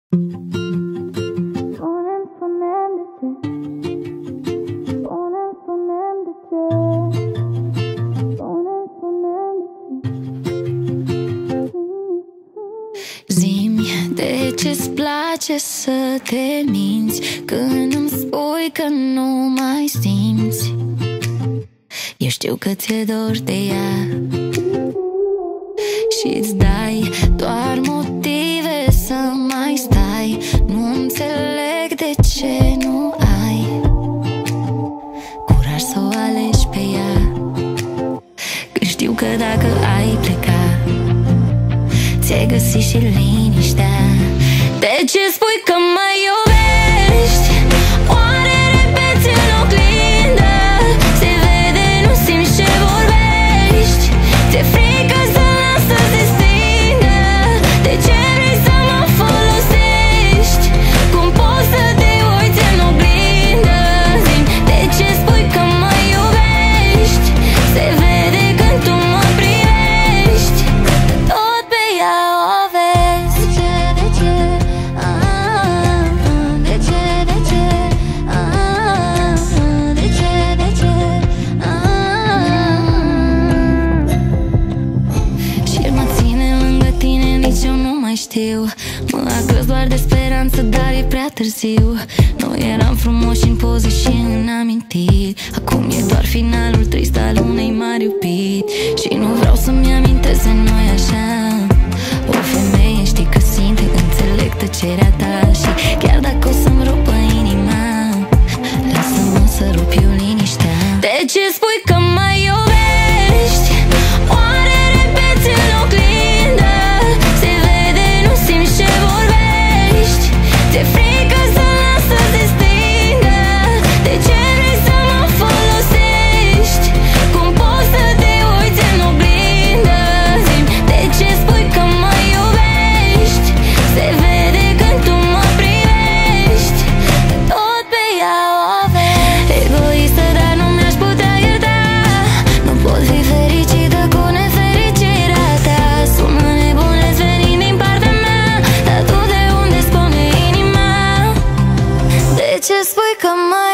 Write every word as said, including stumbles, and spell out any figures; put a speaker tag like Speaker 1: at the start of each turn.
Speaker 1: Zi-mi de ce-ți place să te minți când îmi spui că nu mai simți. Eu știu că ți-e dor de ea și-ți dai doar motive să mai stai. Nu înțeleg de ce nu ai curaj să o alegi pe ea, că știu că dacă ai pleca ți-ai găsit și liniștea. De ce spui că mă iubești? Oare repeți în oglindă? Se vede, nu simți ce vorbești. Ți-e frică să las să se stingă? De ce vrei să mă folosești? Cum poți să te uiți în oglindă? Zi-mi, de ce spui că mă iubești? Se vede când tu mă privești, tot pe ea o vezi. De ce, de ce, ah, de ce, de ce, ah, de ce, de ce, ah. Și el mă ține lângă tine, nici eu nu mai știu. Mă acăs doar de speranță, dar e prea târziu. Noi eram frumoși în poze și în amintiri. Acum e doar finalul trist al unei mari iubiri. Și nu vreau să-mi amintesc de noi așa. O femeie, știi că simte, înțeleg tăcerea ta. Și chiar dacă o să-mi rupă inima, lasă-mă să rup eu liniștea. De ce spui că mă iubești? Oare repeți în oglindă? Se vede, nu simți ce vorbești. Ți-e frică să las să se stingă? De ce vrei să mă folosești? Cum poți să te uiți în oglindă? Zi-mi, de ce spui că mă iubești? Se vede când tu mă privești, tot pe ea o vezi. Egoistă, dar nu mi-aș putea ierta. Nu pot fi fericită cu nefericirea ta. Sună nebunesc venind din partea mea, dar tu de unde spune inima? De ce spui că mă